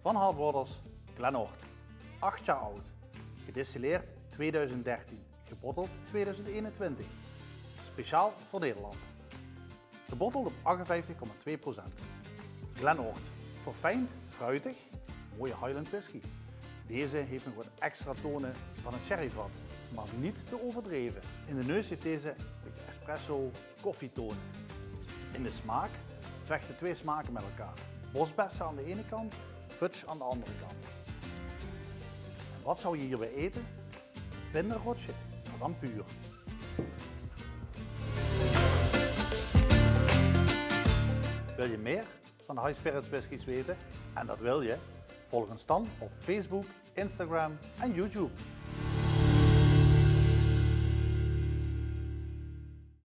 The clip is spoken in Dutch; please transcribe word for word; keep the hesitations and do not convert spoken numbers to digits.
Van Harborders Glenort. acht jaar oud. Gedistilleerd tweeduizend dertien. Gebotteld tweeduizend eenentwintig. Speciaal voor Nederland. Gebotteld op achtenvijftig komma twee procent. Glenort. Verfijnd, fruitig, mooie Highland whisky. Deze heeft nog wat extra tonen van het sherryvat, maar niet te overdreven. In de neus heeft deze een beetje espresso, koffietonen. In de smaak vechten twee smaken met elkaar. Bosbessen aan de ene kant, fudge aan de andere kant. En wat zou je hierbij eten? Pindarotje, maar dan puur. Wil je meer van de High Spirits whiskies weten? En dat wil je? Volg ons dan op Facebook, Instagram en YouTube.